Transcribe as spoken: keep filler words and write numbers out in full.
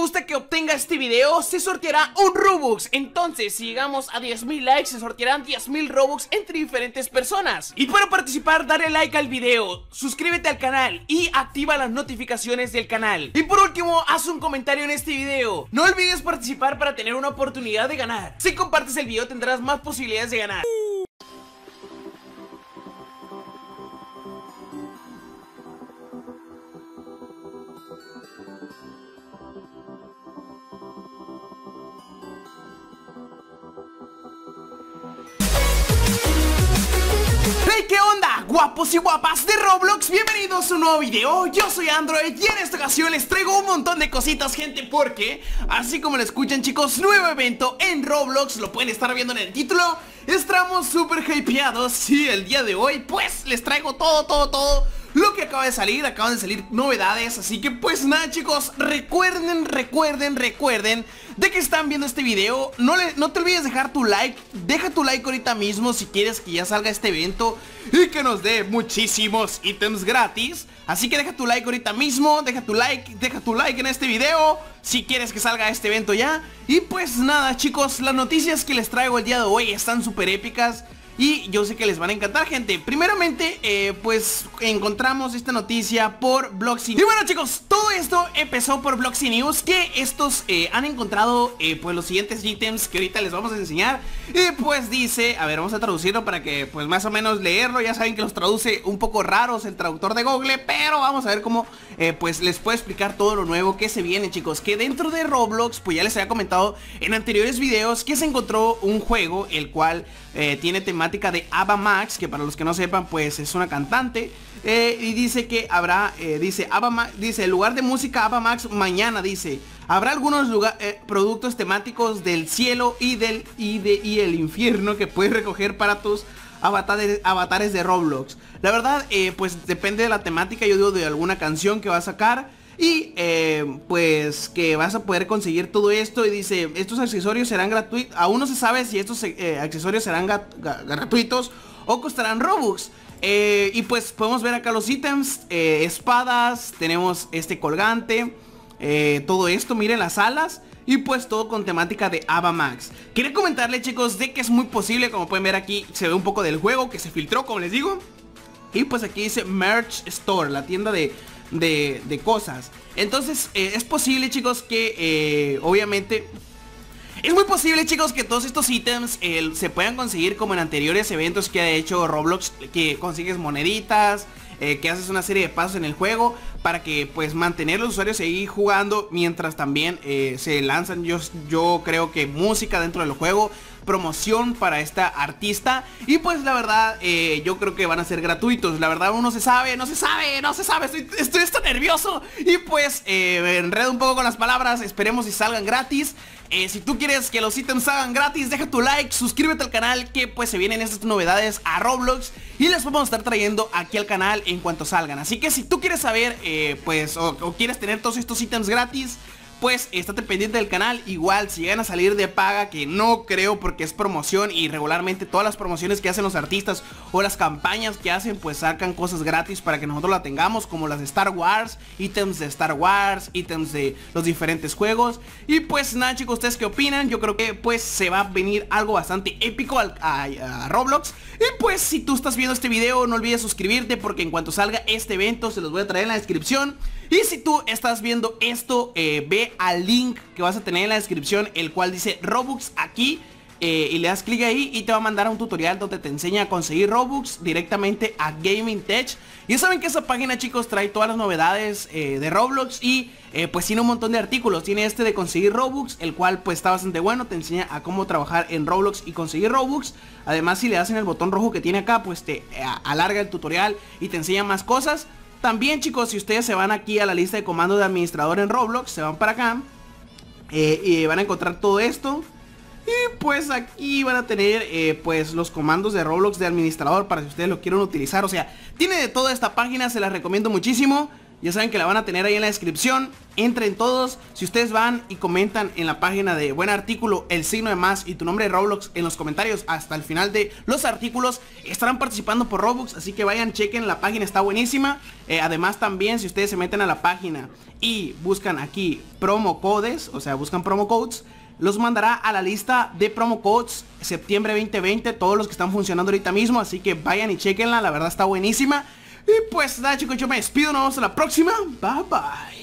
gusta que obtenga este video, se sorteará un Robux. Entonces, si llegamos a diez mil likes, se sortearán diez mil Robux entre diferentes personas. Y para participar, dale like al video, suscríbete al canal y activa las notificaciones del canal. Y por último, haz un comentario en este video. No olvides participar para tener una oportunidad de ganar. Si compartes el video, tendrás más posibilidades de ganar. ¡Hey! ¿Qué onda, guapos y guapas de Roblox? Bienvenidos a un nuevo video. Yo soy Android y en esta ocasión les traigo un montón de cositas, gente, porque así como lo escuchan, chicos, nuevo evento en Roblox. Lo pueden estar viendo en el título. Estamos súper hypeados y el día de hoy pues les traigo todo, todo, todo lo que acaba de salir. Acaban de salir novedades, así que pues nada, chicos, recuerden, recuerden, recuerden de que están viendo este video. No, le, no te olvides dejar tu like. Deja tu like ahorita mismo si quieres que ya salga este evento y que nos dé muchísimos ítems gratis. Así que deja tu like ahorita mismo. Deja tu like, deja tu like en este video si quieres que salga este evento ya. Y pues nada, chicos, las noticias que les traigo el día de hoy están súper épicas y yo sé que les van a encantar, gente. Primeramente, eh, pues encontramos esta noticia por Bloxy. Y bueno, chicos, todo esto empezó por Bloxy News, que estos eh, han encontrado eh, pues los siguientes ítems que ahorita les vamos a enseñar. Y pues dice, a ver, vamos a traducirlo para que pues más o menos leerlo. Ya saben que los traduce un poco raros el traductor de Google, pero vamos a ver cómo eh, pues les puedo explicar todo lo nuevo que se viene, chicos. Que dentro de Roblox, pues ya les había comentado en anteriores videos que se encontró un juego el cual eh, tiene temática de Ava Max, que para los que no sepan pues es una cantante, eh, y dice que habrá, eh, dice Ava Max, dice el lugar de música Ava Max mañana, dice habrá algunos lugar, eh, productos temáticos del cielo y del y de y el infierno que puedes recoger para tus avatares, avatares de Roblox. La verdad, eh, pues depende de la temática, yo digo de alguna canción que va a sacar. Y eh, pues que vas a poder conseguir todo esto. Y dice, estos accesorios serán gratuitos. Aún no se sabe si estos eh, accesorios serán gratuitos o costarán Robux. eh, Y pues podemos ver acá los ítems, eh, espadas, tenemos este colgante, eh, todo esto, miren las alas. Y pues todo con temática de Ava Max. Quería comentarle, chicos, de que es muy posible, como pueden ver aquí, se ve un poco del juego que se filtró, como les digo. Y pues aquí dice Merch Store, la tienda de... De, de cosas. Entonces eh, es posible, chicos, que eh, obviamente es muy posible, chicos, que todos estos ítems eh, se puedan conseguir como en anteriores eventos que ha hecho Roblox, que consigues moneditas, eh, que haces una serie de pasos en el juego para que pues mantener los usuarios ahí jugando mientras también eh, se lanzan, yo, yo creo que música dentro del juego, promoción para esta artista. Y pues la verdad, eh, yo creo que van a ser gratuitos. La verdad, uno se sabe, no se sabe, no se sabe. Estoy, estoy, estoy nervioso. Y pues eh, me enredo un poco con las palabras. Esperemos si salgan gratis. eh, Si tú quieres que los ítems salgan gratis, deja tu like, suscríbete al canal, que pues se vienen estas novedades a Roblox y les vamos a estar trayendo aquí al canal en cuanto salgan. Así que si tú quieres saber, eh, pues o, o quieres tener todos estos ítems gratis, pues estate pendiente del canal. Igual si llegan a salir de paga, que no creo porque es promoción y regularmente todas las promociones que hacen los artistas o las campañas que hacen pues sacan cosas gratis para que nosotros la tengamos, como las de Star Wars, ítems de Star Wars, ítems de los diferentes juegos. Y pues nada, chicos, ¿ustedes qué opinan? Yo creo que pues se va a venir algo bastante épico a, a, a Roblox. Y pues si tú estás viendo este video, no olvides suscribirte, porque en cuanto salga este evento se los voy a traer en la descripción. Y si tú estás viendo esto, eh, ve al link que vas a tener en la descripción, el cual dice Robux aquí, eh, y le das clic ahí y te va a mandar a un tutorial donde te enseña a conseguir Robux directamente a Gaming Tech. Y ya saben que esa página, chicos, trae todas las novedades eh, de Roblox y eh, pues tiene un montón de artículos. Tiene este de conseguir Robux, el cual pues está bastante bueno, te enseña a cómo trabajar en Roblox y conseguir Robux. Además, si le das en el botón rojo que tiene acá, pues te eh, alarga el tutorial y te enseña más cosas. También, chicos, si ustedes se van aquí a la lista de comandos de administrador en Roblox, se van para acá eh, y van a encontrar todo esto. Y pues aquí van a tener eh, pues los comandos de Roblox de administrador para si ustedes lo quieren utilizar. O sea, tiene de toda esta página, se las recomiendo muchísimo. Ya saben que la van a tener ahí en la descripción. Entren todos. Si ustedes van y comentan en la página de Buen Artículo el signo de más y tu nombre de Roblox en los comentarios hasta el final de los artículos, estarán participando por Robux. Así que vayan, chequen, la página está buenísima. eh, Además también, si ustedes se meten a la página y buscan aquí promo codes, o sea, buscan promo codes, los mandará a la lista de promo codes septiembre veinte veinte, todos los que están funcionando ahorita mismo. Así que vayan y chequenla, la verdad está buenísima. Y pues nada, chicos, yo me despido, nos vemos a la próxima. Bye bye.